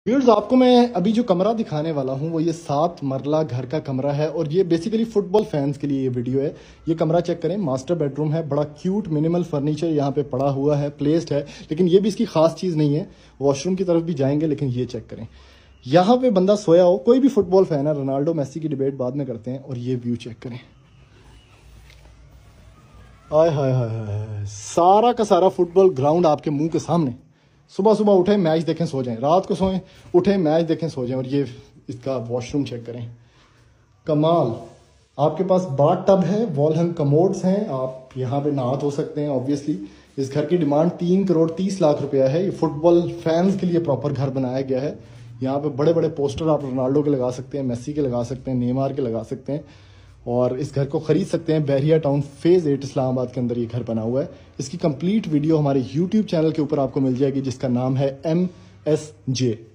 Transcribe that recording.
Viewers, आपको मैं अभी जो कमरा दिखाने वाला हूँ वो ये 7 मरला घर का कमरा है और ये बेसिकली फुटबॉल फैंस के लिए ये वीडियो है। ये कमरा चेक करें, मास्टर बेडरूम है, बड़ा क्यूट मिनिमल फर्नीचर यहाँ पे पड़ा हुआ है, प्लेस्ड है, लेकिन ये भी इसकी खास चीज़ नहीं है। वॉशरूम की तरफ भी जाएंगे, लेकिन ये चेक करें, यहाँ पे बंदा सोया हो, कोई भी फुटबॉल फैन है, रोनाल्डो मेसी की डिबेट बाद में करते हैं। और ये व्यू चेक करें, आय हाय हाय हाय, सारा का सारा फुटबॉल ग्राउंड आपके मुंह के सामने। सुबह सुबह उठे मैच देखें सो जाएं, रात को सोएं उठे मैच देखें सो जाएं। और ये इसका वॉशरूम चेक करें, कमाल। आपके पास बाथ टब है, वॉल हैंग कमोड्स हैं, आप यहाँ पे नहा धो सकते हैं। ऑब्वियसली इस घर की डिमांड 3 करोड़ 30 लाख रुपया है। ये फुटबॉल फैंस के लिए प्रॉपर घर बनाया गया है। यहाँ पे बड़े बड़े पोस्टर आप रोनाल्डो के लगा सकते हैं, मेसी के लगा सकते हैं, नेमार के लगा सकते हैं। और इस घर को खरीद सकते हैं। बहरिया टाउन फेज़ 8 इस्लामाबाद के अंदर ये घर बना हुआ है। इसकी कंप्लीट वीडियो हमारे यूट्यूब चैनल के ऊपर आपको मिल जाएगी, जिसका नाम है MSJ।